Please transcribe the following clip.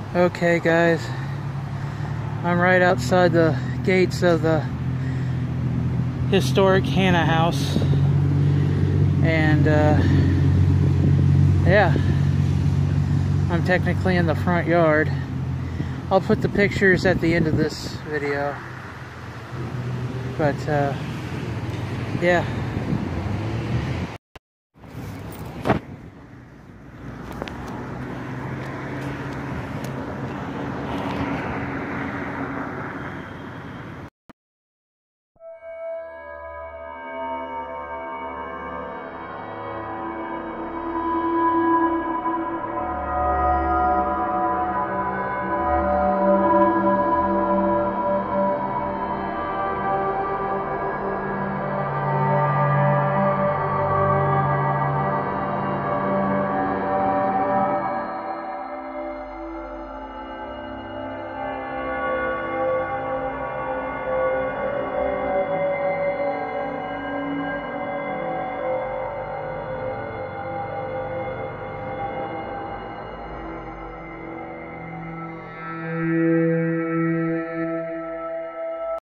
Okay guys, I'm right outside the gates of the historic Hannah house, and yeah, I'm technically in the front yard. I'll put the pictures at the end of this video, but yeah.